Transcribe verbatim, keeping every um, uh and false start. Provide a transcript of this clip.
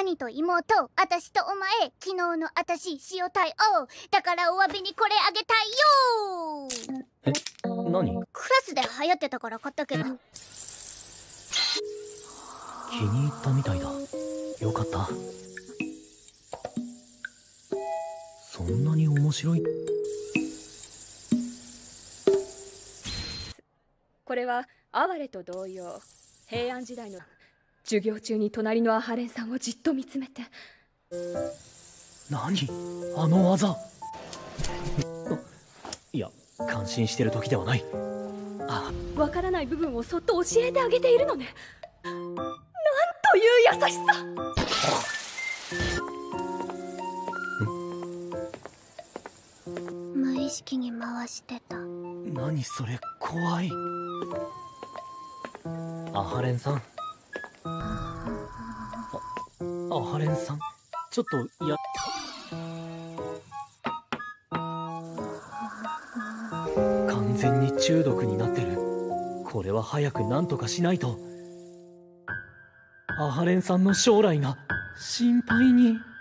兄と妹、私とお前、昨日の私、塩対応。だからお詫びにこれあげたいよ。 え、何？ クラスで流行ってたから買ったけど。 気に入ったみたいだ。よかった。そんなに面白い？ これは哀れと同様、平安時代の授業中に隣のアハレンさんをじっと見つめて。 何？あの技。いや、感心してる時ではない。ああ、わからない部分をそっと教えてあげているのね。なんという優しさ。 無意識に回してた。 何それ、怖い。アハレンさん。あ、アハレンさん、ちょっとや。完全に中毒になってる。これは早く何とかしないと。アハレンさんの将来が心配に。